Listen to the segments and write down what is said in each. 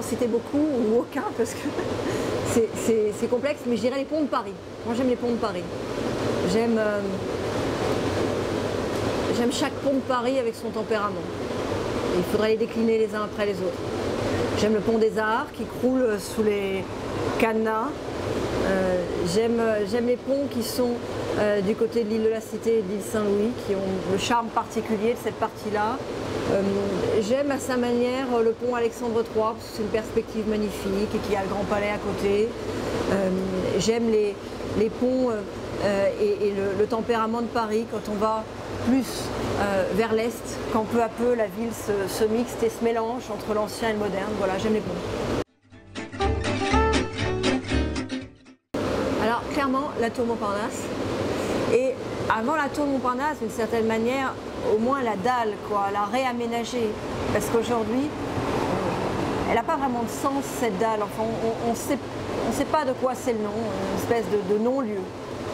en citer beaucoup ou aucun parce que c'est complexe, mais je dirais les ponts de Paris. Moi j'aime les ponts de Paris. J'aime chaque pont de Paris avec son tempérament. Et il faudrait les décliner les uns après les autres. J'aime le pont des Arts qui croule sous les cadenas. J'aime les ponts qui sont du côté de l'île de la Cité et de l'île Saint-Louis, qui ont le charme particulier de cette partie-là. J'aime à sa manière le pont Alexandre III, parce que c'est une perspective magnifique et qu'il y a le Grand Palais à côté. J'aime les ponts et le tempérament de Paris quand on va plus vers l'Est, quand peu à peu la ville se mixte et se mélange entre l'ancien et le moderne. Voilà, j'aime les ponts. Alors clairement, la tour Montparnasse. Et avant la tour Montparnasse, d'une certaine manière, au moins la dalle, quoi, la réaménager. Parce qu'aujourd'hui, elle n'a pas vraiment de sens, cette dalle. Enfin, on ne sait pas de quoi c'est le nom, une espèce de non-lieu.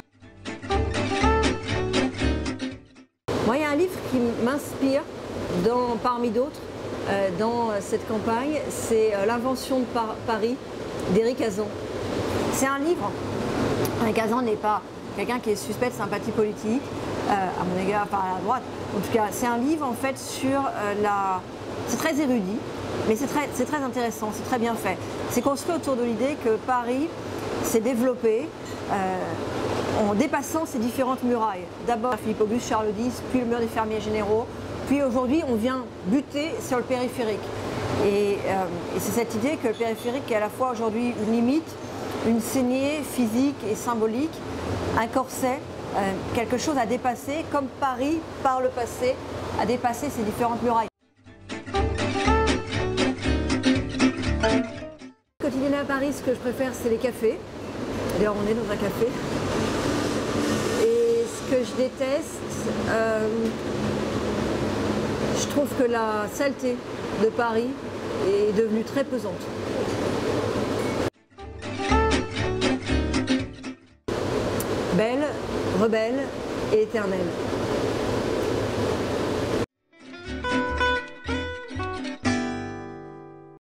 Moi, il y a un livre qui m'inspire, parmi d'autres, dans cette campagne, c'est L'invention de Paris d'Éric Hazan. C'est un livre. Éric Hazan n'est pas quelqu'un qui est suspect de sympathie politique, à mon égard, par la droite. En tout cas, c'est un livre en fait sur c'est très érudit, mais c'est très intéressant, c'est très bien fait. C'est construit autour de l'idée que Paris s'est développé en dépassant ces différentes murailles. D'abord Philippe Auguste, Charles X, puis le mur des fermiers généraux, puis aujourd'hui on vient buter sur le périphérique. Et c'est cette idée que le périphérique est à la fois aujourd'hui une limite, une saignée physique et symbolique, un corset, quelque chose à dépasser, comme Paris, par le passé, a dépassé ces différentes murailles. Quotidien à Paris, ce que je préfère, c'est les cafés. D'ailleurs, on est dans un café. Et ce que je déteste, je trouve que la saleté de Paris est devenue très pesante. Belle, rebelle et éternelle.